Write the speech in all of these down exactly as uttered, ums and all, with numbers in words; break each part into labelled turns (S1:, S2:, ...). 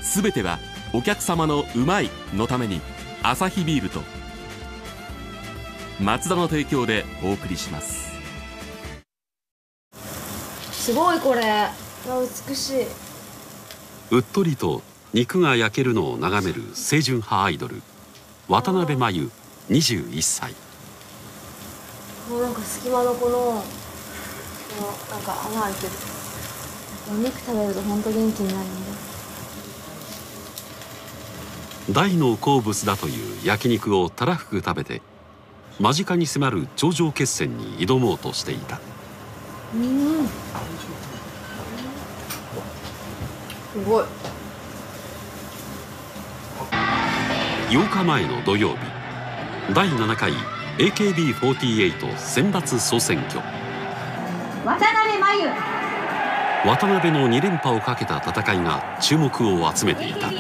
S1: すべてはお客様のうまいのためにアサヒビールとマツダの提供でお送りします。
S2: すごいこれ、美しい。
S3: うっとりと肉が焼けるのを眺める清純派アイドル渡辺真由にじゅういっさい。
S2: もうなんか隙間のこのこのなんか穴開いてる。お肉食べると本当元気になるんで。
S3: 大の好物だという焼肉をたらふく食べて間近に迫る頂上決戦に挑もうとしていた。
S2: うん、すごい。
S3: ようかまえの土曜日、だいななかい エーケービーフォーティーエイト 選抜総選挙。
S2: 渡辺真由。
S3: 渡辺のに連覇をかけた戦いが注目を集めていた。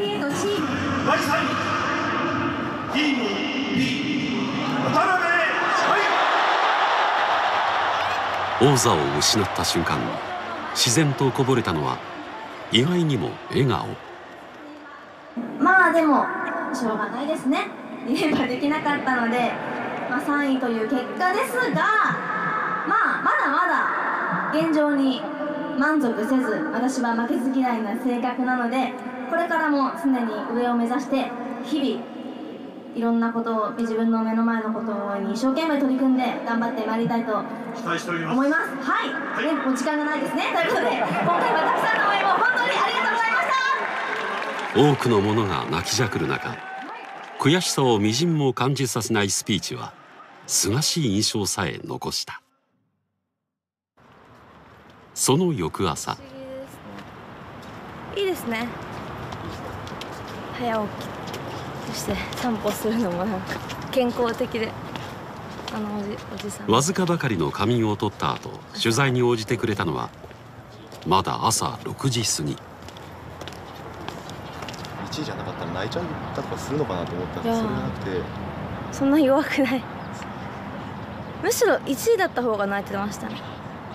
S3: 王座を失った瞬間、自然とこぼれたのは意外にも笑顔。
S2: まあでもしょうがないですね。に連覇できなかったので、まあ、さんいという結果ですが、まあまだまだ現状に満足せず、私は負けず嫌いな性格なので、これからも常に上を目指して日々いろんなことを、自分の目の前のことに一生懸命取り組んで頑張ってまいりたいと思います。はい、はい、ね、もう時間がないですね。ということで今回はたくさんの応援を本当にありがとうございました。
S3: 多くの者が泣きじゃくる中、悔しさをみじんも感じさせないスピーチはすがしい印象さえ残した。その翌朝、
S2: いいですね。早起きそして散歩するのもなんか健康的で、あのおじ、おじさん
S3: わずかばかりの仮眠を取った後、取材に応じてくれたのはまだ朝ろくじ過ぎ。い
S4: ちいじゃなかったら泣いちゃったとかするのかなと思ったんです。それじゃなくて、
S2: そんな弱くない。むしろいちいだった方が泣いてましたね。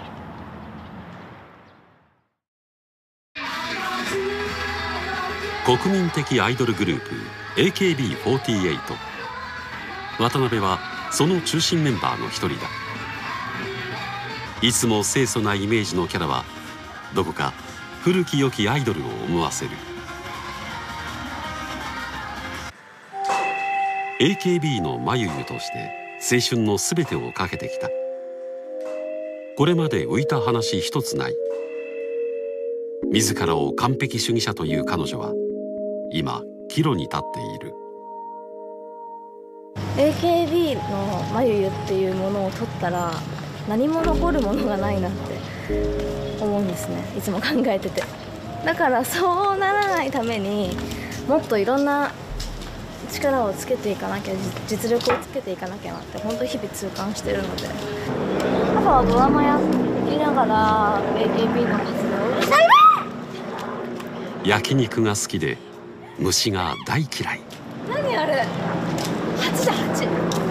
S3: 国民的アイドルグループ エーケービーフォーティーエイト。 渡辺はその中心メンバーの一人だ。いつも清楚なイメージのキャラはどこか古き良きアイドルを思わせる。 エーケービー の真由由として青春の全てをかけてきた。これまで浮いた話一つない。自らを完璧主義者という彼女は今岐路に立っている。
S2: エーケービー の真由由っていうものを取ったら何も残るものがないなって思うんですね、いつも考えてて。だからそうならないためにもっといろんな力をつけていかなきゃ、実力をつけていかなきゃなって本当に日々痛感してるので。パパはドラマやりながら エーケービー の活動をしたい。
S3: 焼肉が好きで虫が大嫌い。
S2: 何あれ、蜂だ蜂。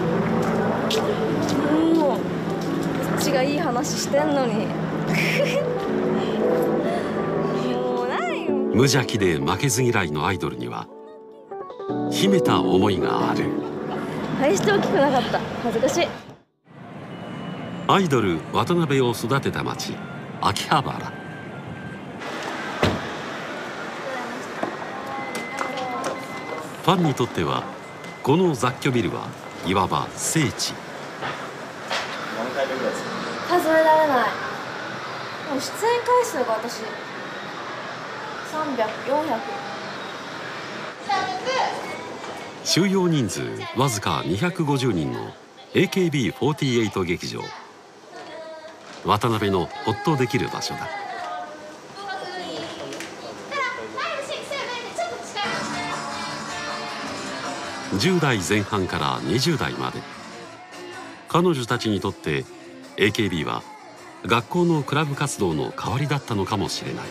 S2: もうこっちがいい話してんのにもう何よ。
S3: 無邪気で負けず嫌いのアイドルには秘めた思いがある。
S2: 大して大きくなかった、恥ずかしい。
S3: アイドル渡辺を育てた町秋葉原。ファンにとってはこの雑居ビルはいわば聖地。
S4: 何回目ぐらいですか？
S2: 数えられない。でも出演回数が私さんびゃく、よんひゃく。
S3: 収容人数わずかにひゃくごじゅうにんの エーケービーフォーティーエイト 劇場。渡辺のほっとできる場所だ。じゅう代前半からにじゅう代まで、彼女たちにとって エーケービー は学校のクラブ活動の代わりだったのかもしれない。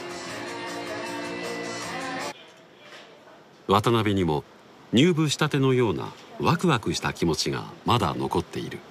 S3: 渡辺にも入部したてのようなワクワクした気持ちがまだ残っている。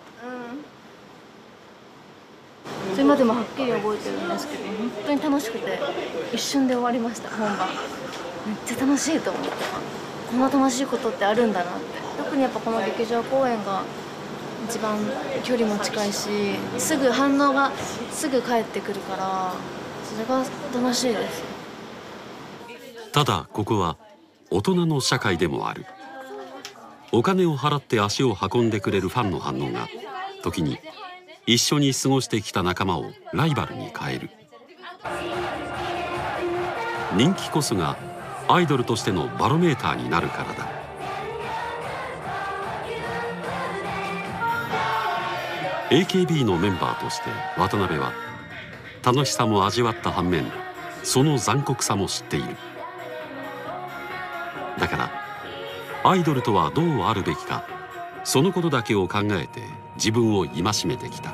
S2: うん、それまでもはっきり覚えてるんですけど、本当に楽しくて一瞬で終わりました、本番。
S5: めっちゃ楽しいと思って、こんな楽しいことってあるんだなって。特にやっぱこの劇場公演が一番距離も近いし、すぐ反応がすぐ返ってくるから、それが楽しいです。
S3: ただここは大人の社会でもある。お金を払って足を運んでくれるファンの反応が時に一緒に過ごしてきた仲間をライバルに変える。人気こそがアイドルとしてのバロメーターになるからだ。エーケービー のメンバーとして渡辺は楽しさも味わった反面、その残酷さも知っている。だからアイドルとはどうあるべきか、そのことだけを考えて自分を戒めてきた。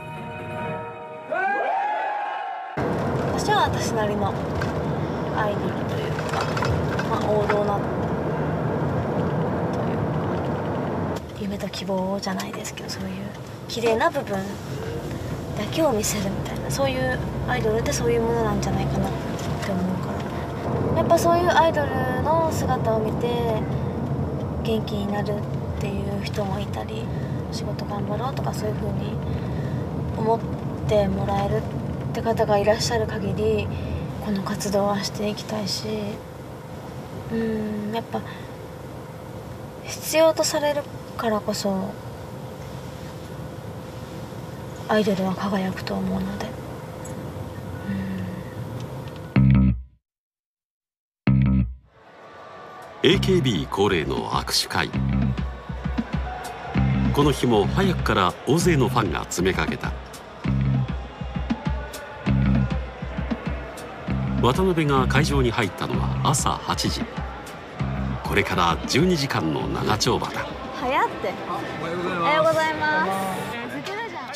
S5: 私は私なりのアイドルというか、まあ、王道なというか夢と希望じゃないですけど、そういう綺麗な部分だけを見せるみたいな、そういうアイドルってそういうものなんじゃないかなって思うから、やっぱそういうアイドルの姿を見て元気になるっていう人もいたり、仕事頑張ろうとかそういう風に思ってもらえるって方がいらっしゃる限り、この活動はしていきたいし、うーんやっぱ必要とされるからこそアイドルは輝くと思うので。
S3: エーケービー 恒例の握手会。この日も早くから大勢のファンが詰めかけた。渡辺が会場に入ったのは朝はちじ。これからじゅうにじかんの長丁場だ。
S5: 早って。おはようございます。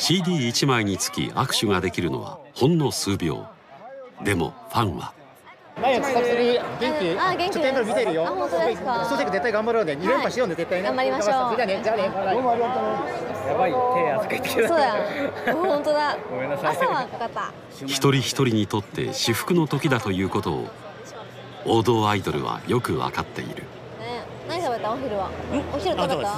S3: シーディーいち 枚につき握手ができるのはほんの数秒。でもファンは
S6: 前を使ってる元気、
S5: あ、元気です。
S6: 見てるよ。
S5: あ、本当ですか。
S6: そう絶対頑張ろうね。に連覇しようね、絶対ね。
S5: 頑張りましょう。
S6: じゃあね、じゃあね。どうもありがとう。やばい、手汗かいてきた。
S5: そうや。本当だ。
S6: ごめんなさい。
S5: 朝はかかった。
S3: 一人一人にとって至福の時だということを王道アイドルはよく分かっている。ね、
S5: 何食べた？お昼は。お昼食べた？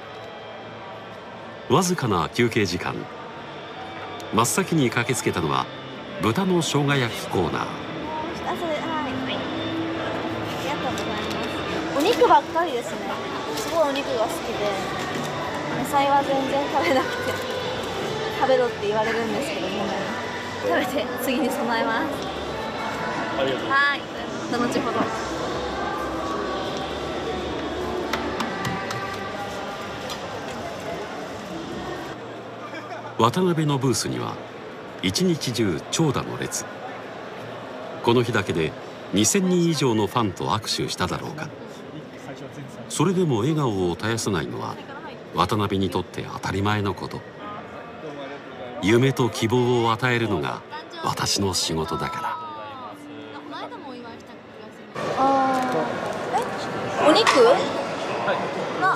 S3: わずかな休憩時間、真っ先に駆けつけたのは豚の生姜焼きコーナー。
S5: お肉ばっかりですね。すごいお肉が好きで、野菜は全然食べなくて、食べろって言われるんですけども、食べて次に備えます。
S6: ありがとう。
S5: はい、また後ほど。
S3: 渡辺のブースには一日中長蛇の列。この日だけでにせんにん以上のファンと握手しただろうか。それでも笑顔を絶やさないのは渡辺にとって当たり前のこと。夢と希望を与えるのが私の仕事だから。
S5: あー、え、お肉？はい。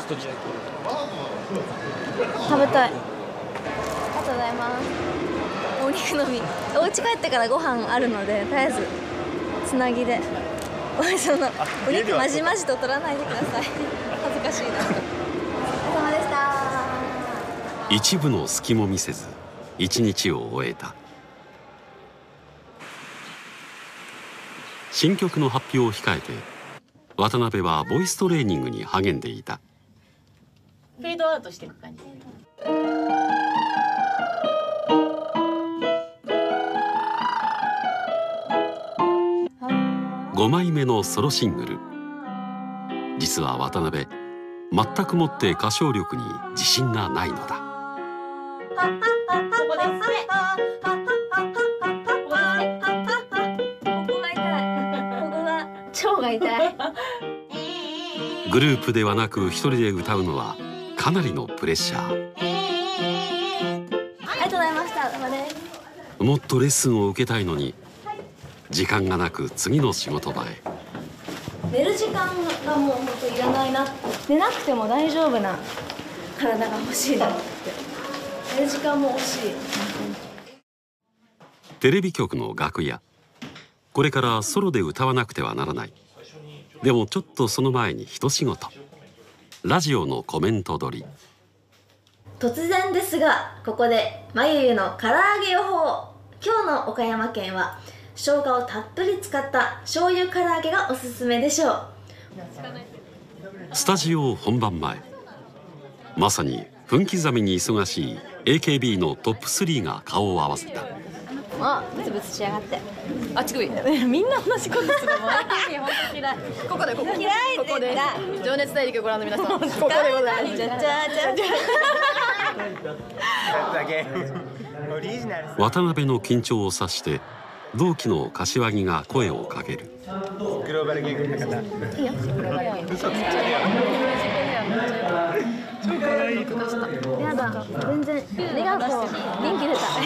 S5: 食べたい。ありがとうございます。お肉のみ。お家帰ってからご飯あるので、とりあえずつなぎで。そのお肉まじまじと取らないでください。恥ずかしいな。お疲れ様でした。
S3: 一部の隙も見せず一日を終えた。新曲の発表を控えて渡辺はボイストレーニングに励んでいた。
S7: フェードアウトしていく感じ。
S3: ごまいめのソロシングル。実は渡辺、全くもって歌唱力に自信がないのだ。
S5: ここです。ここが痛い。ここが腸が痛い。
S3: グループではなく一人で歌うのはかなりのプレッシャー。
S5: ありがとうございました。
S3: もっとレッスンを受けたいのに時間がなく次の仕事場へ。
S5: 寝る時間がもう本当いらないな。寝なくても大丈夫な体が欲しいなって。寝る時間も欲しい。
S3: テレビ局の楽屋。これからソロで歌わなくてはならない。 でもちょっとその前に一仕事。ラジオのコメント撮り。
S2: 突然ですがここでまゆゆの唐揚げ予報。今日の岡山県は生姜をたっぷり使った醤油唐揚げがおすすめでしょう。
S3: スタジオ本番前、まさに分刻みに忙しい エーケービー のトップスリーが顔を合わせた。
S5: あ、ブツブツしやがって。
S7: あ、乳首。
S5: みんな同じことする。もう エーケービー 本当嫌い。
S7: ここでここ。
S5: 嫌い
S7: ここで。情熱大陸ご覧の皆さん。ここでございます。
S5: じゃじゃじゃじゃ。
S3: 渡辺の緊張を察して同期の柏木が声をかける。
S4: グローバル言語の方。
S5: いいよ。嘘つけ。やだ、全然。ありがとう。元気出た。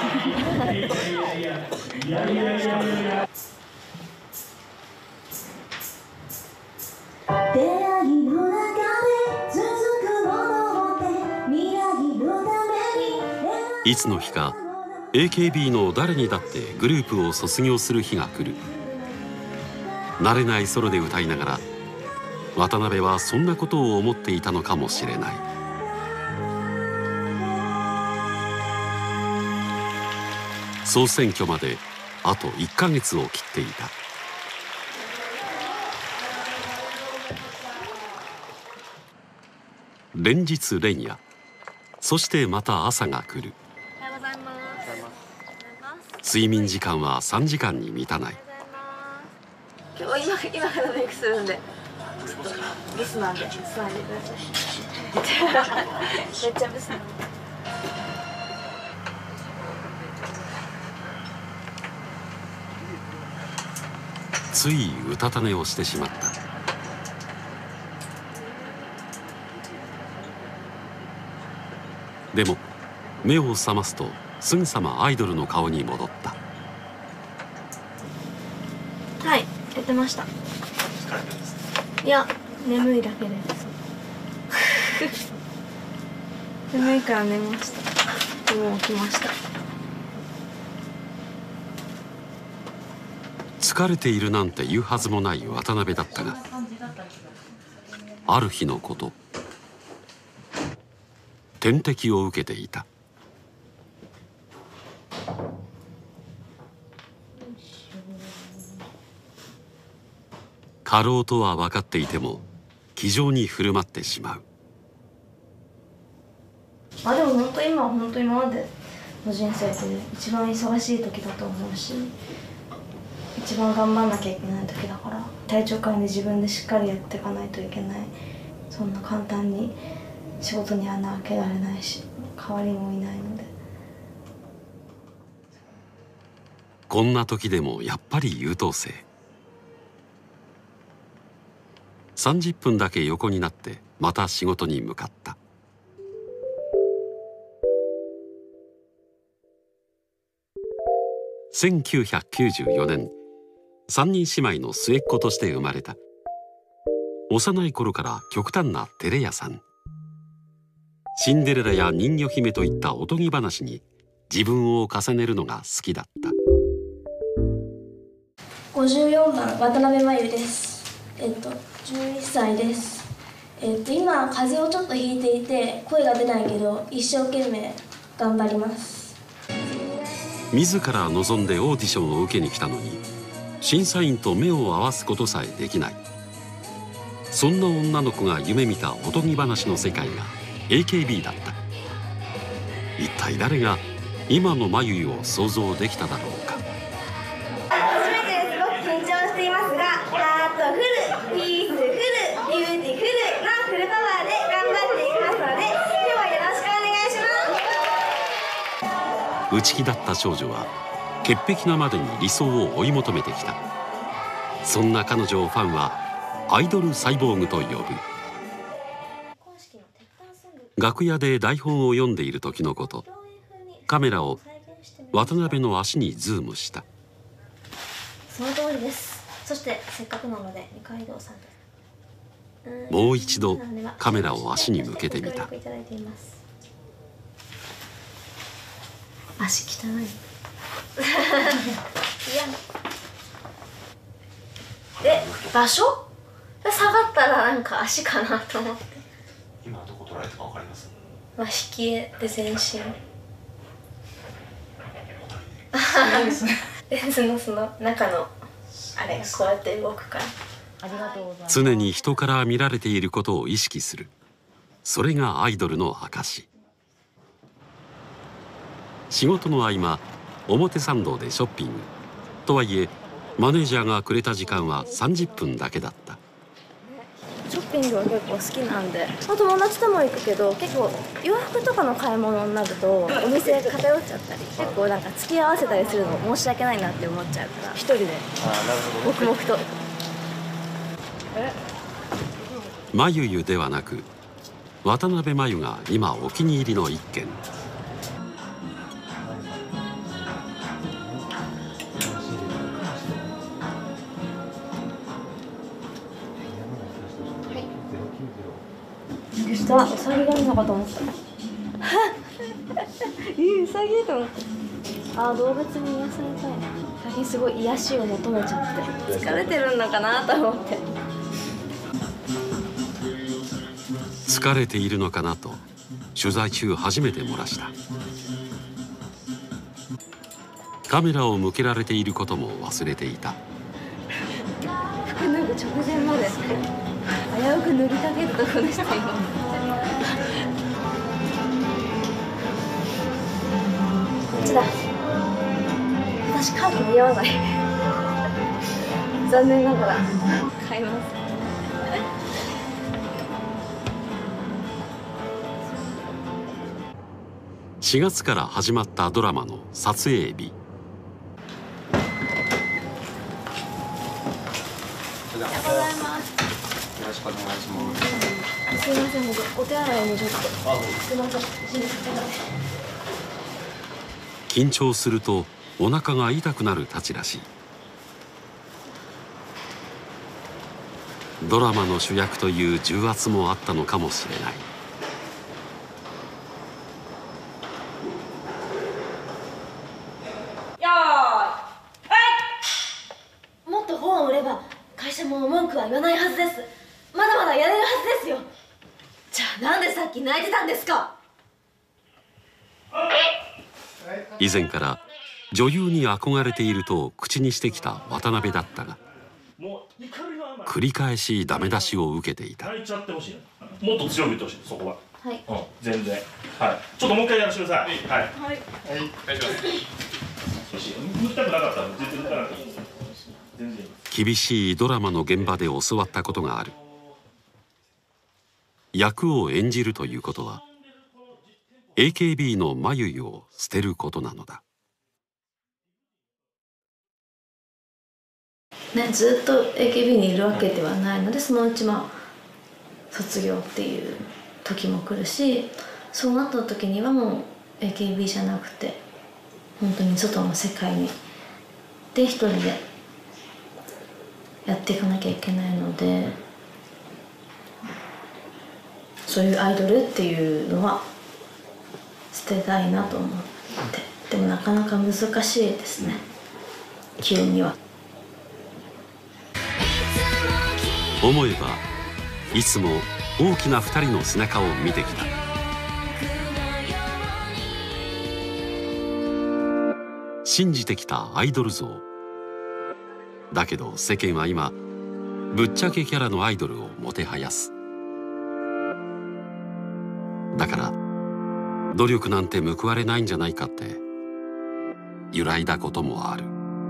S3: いつの日か エーケービー の誰にだってグループを卒業する日が来る。慣れないソロで歌いながら渡辺はそんなことを思っていたのかもしれない。総選挙まであといっかげつを切っていた。連日連夜、そしてまた朝が来る。睡眠時間はさんじかんに満たない。
S2: 今日今今からメイクするんでちょっとブスなんで座んでください。めっちゃブスなんで。
S3: ついうたた寝をしてしまった。でも目を覚ますとすぐさまアイドルの顔に戻った。
S2: はい、やってました。いや、眠いだけです。眠いから寝ました。でも起きました。
S3: 疲れているなんて言うはずもない渡辺だったが、ある日のこと、点滴を受けていた。過労とは分かっていても気丈に振る舞ってしまう。
S2: あ、でも本当今本当今までの人生で一番忙しい時だと思うし、一番頑張んなきゃいけない時だから、体調管理自分でしっかりやっていかないといけない。そんな簡単に仕事に穴開けられないし、代わりもいないので。
S3: こんな時でもやっぱり優等生。さんじゅっぷんだけ横になってまた仕事に向かった。せんきゅうひゃくきゅうじゅうよねん、さんにん姉妹の末っ子として生まれた。幼い頃から極端な照れ屋さん。シンデレラや人魚姫といったおとぎ話に自分を重ねるのが好きだった。
S8: ごじゅうよんばん渡辺真由です。えっとじゅういっさいです。えっと今風邪をちょっとひいていて声が出ないけど一生懸命頑張ります。
S3: 自ら望んでオーディションを受けに来たのに審査員と目を合わすことさえできない。そんな女の子が夢見たおとぎ話の世界が エーケービー だった。一体誰が今の真由を想像できただろうか。
S2: 初めてすごく緊張していますが、ハートフル、ピースフル、ビューティフルなフルパワーで頑張っていきますので、今日はよろしくお願いします。
S3: 内気だった少女は潔癖なまでに理想を追い求めてきた。そんな彼女をファンはアイドルサイボーグと呼ぶ。楽屋で台本を読んでいる時のこと、カメラを渡辺の足にズームした。
S2: その通りです。そしてせっかくなので二階堂さんです。
S3: もう一度カメラを足に向けてみた。
S2: 足汚い。いや。で、場所？
S5: 下がったらなんか足かなと思って。
S4: 今どこ取られたかわかります？
S5: まあ引き絵で全身。レンズのその中のあれがこうやって動くから。ありがとうございます。
S3: 常に人から見られていることを意識する。それがアイドルの証。仕事の合間、表参道でショッピング。とはいえマネージャーがくれた時間はさんじゅっぷんだけだった。
S5: ショッピングは結構好きなんで、友達とも行くけど、結構洋服とかの買い物になるとお店偏っちゃったり、結構なんか付き合わせたりするの申し訳ないなって思っちゃうから、一人で黙々と。
S3: まゆゆではなく渡辺真由が今お気に入りの一軒。
S5: 下ウサギがいるのかと思った。いいウサギと思って。あー、動物に癒されたい。最近すごい癒しを求めちゃって疲れてるのかなと思って。
S3: 疲れているのかなと取材中初めて漏らした。カメラを向けられていることも忘れていた。
S5: 服脱ぐ直前まで危うく塗りかけたとこでした今。こっちだ。私カーブ似合わない。残念ながら買います。
S3: しがつから始まったドラマの撮影日。
S5: おはようございます。
S4: よろしくお願いします。
S5: すみません、お手洗いにちょっと。すみません。
S3: 緊張するとお腹が痛くなるたちらしい。ドラマの主役という重圧もあったのかもしれない。
S5: もっと本を売れば会社も文句は言わないはずです。まだまだやれるはずですよ。じゃあなんでさっき泣いてたんですか。
S3: 以前から女優に憧れていると口にしてきた渡辺だったが、繰り返しダメ出しを受けていた。
S9: 泣いちゃってほしい。もっと強く言ってほしい、そこは。
S5: はい、
S9: うん、全然。はい、ちょっともう一回やらせてください。はい。はい。はい。お願いします。塗りたくなかったら全然塗らなくていいです。全然いいです。
S3: 厳しいドラマの現場で教わったことがある。役を演じるということは エーケービー のまゆゆを捨てることなのだ。
S5: ね、ずっと エーケービー にいるわけではないので、そのうちまあ卒業っていう時も来るし、そうなった時にはもう エーケービー じゃなくて本当に外の世界にで一人でやっていかなきゃいけないので、そういうアイドルっていうのは捨てたいなと思って。でもなかなか難しいですね、急には。
S3: 思えばいつも大きな二人の背中を見てきた。信じてきたアイドル像だけど、世間は今ぶっちゃけキャラのアイドルをもてはやす。だから努力なんて報われないんじゃないかって揺らいだこともある。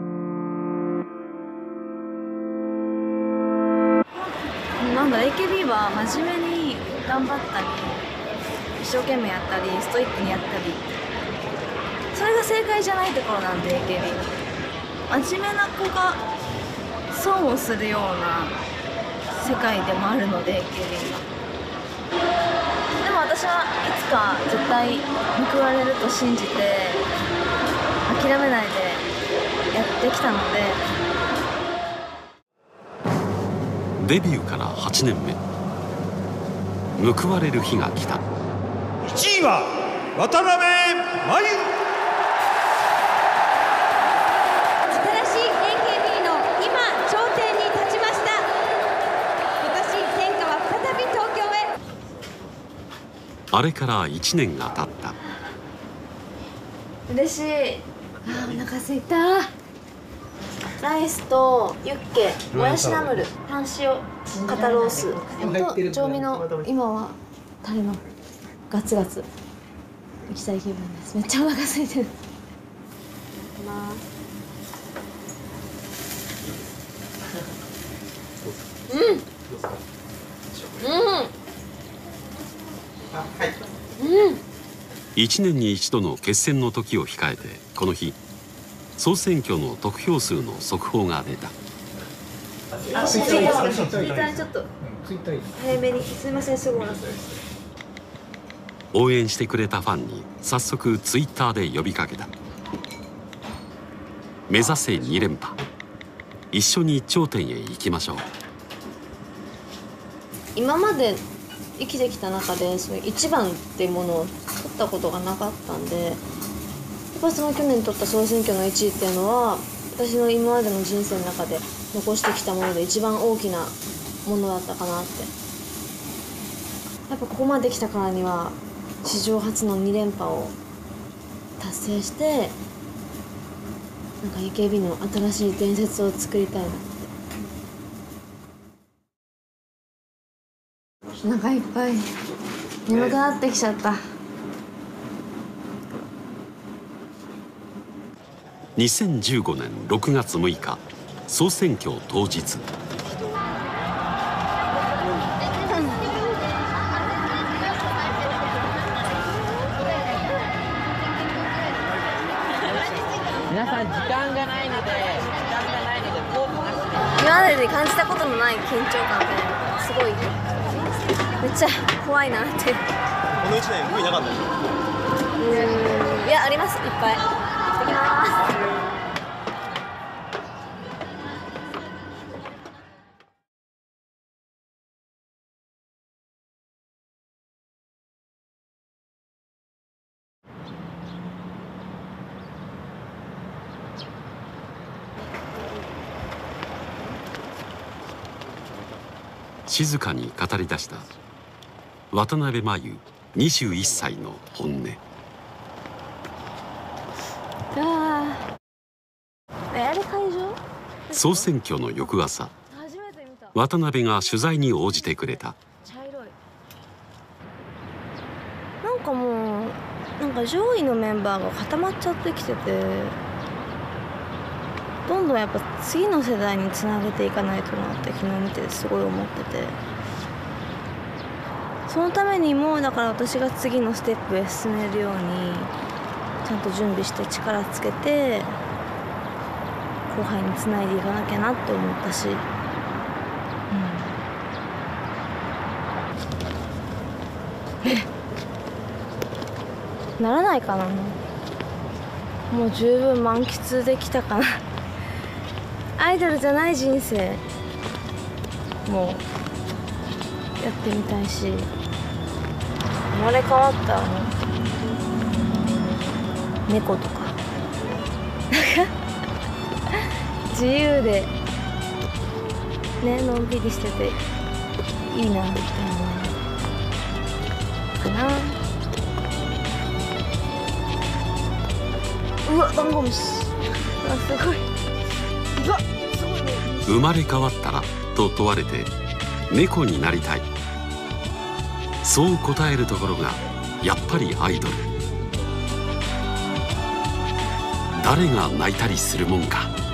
S5: なんだろう、 エーケービー は真面目に頑張ったり一生懸命やったりストイックにやったり、それが正解じゃないところなんで、 エーケービー は真面目な子が損をするような世界でもあるので、 エーケービー は。でも私はいつか絶対報われると信じて諦めないでやってきたので。
S3: デビューからはちねんめ、報われる日が来た。
S10: いちいは渡辺真由。
S11: 新しい エーケービー の今頂点に立ちました。
S3: あれからいちねんが経った。
S5: 嬉しい。あー、お腹すいた。ライスとユッケ、もやしナムル、半塩、肩ロースと調味の、今はタレのガツガツ行きたい気分です。めっちゃお腹空いてる。うんうんうん
S3: いちねんに一度の決戦の時を控えて、この日総選挙の得票数の速報が出た。
S5: あ、ツイッターちょっと早めに、すみません、すぐ終わらせます。
S3: 応援してくれたファンに早速ツイッターで呼びかけた。目指せに連覇、一緒に頂点へ行きましょう。
S5: 今まで生きてきた中でその一番っていうものを取ったことがなかったんで、やっぱりその去年取った総選挙のいちいっていうのは私の今までの人生の中で残してきたもので一番大きなものだったかなって。やっぱここまで来たからには史上初のに連覇を達成して、なんか エーケービー の新しい伝説を作りたいなって。お腹いっぱい、眠くなってきちゃった。
S3: にせんじゅうごねんろくがつむいか、総選挙当日。
S11: 皆さん時間がないので、時間がないのでポーズなしで。
S5: 今までに感じたことのない緊張感で、すごいめっちゃ怖いなって。
S4: このいちねん悔いなかったですか？
S5: うーん、いや、あります、いっぱい。行ってきます。
S3: 静かに語り出した渡辺真由にじゅういっさいの本音。
S5: あー、あれ会場？
S3: 総選挙の翌朝、渡辺が取材に応じてくれた。
S5: 茶色い。なんかもうなんか上位のメンバーが固まっちゃってきてて、どんどんやっぱ次の世代につなげていかないとなって昨日見てすごい思ってて、そのためにもだから私が次のステップへ進めるようにちゃんと準備して力つけて後輩につないでいかなきゃなって思ったし、うん、えならないかな。もう十分満喫できたかな。アイドルじゃない人生もやってみたいし、生まれ変わったら猫とか自由でね、のんびりしてていいなみたいなかな。うわ、ダンゴムシ。あ、すごい。うわ、すごいね。
S3: 生まれ変わったらと問われて猫になりたい、そう答えるところがやっぱりアイドル。誰が泣いたりするもんか。